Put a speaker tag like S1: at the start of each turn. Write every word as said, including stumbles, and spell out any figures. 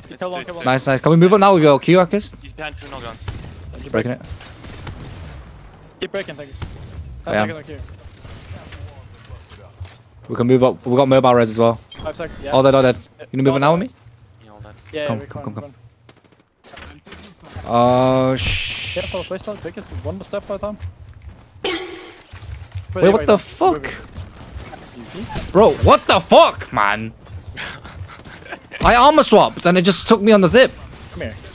S1: Kill one, kill one.
S2: Nice, nice. Can we move up now with your Q, I guess?
S3: He's behind two no guns.
S2: Breaking it.
S1: Keep breaking things.
S2: I am.
S1: Taking the Q.
S2: We can move up. We got mobile res as well.
S1: Five seconds. Yeah.
S2: All dead, all dead. You gonna move it now with me?
S3: Yeah, all dead.
S1: Yeah,
S2: Come,
S1: yeah,
S2: come,
S1: come,
S2: come,
S1: come.
S2: Oh, shh.
S1: Careful, please don't take us one step at a time.
S2: Wait, what the fuck? Bro, what the fuck, man? I armor swapped and it just took me on the zip.
S1: Come here.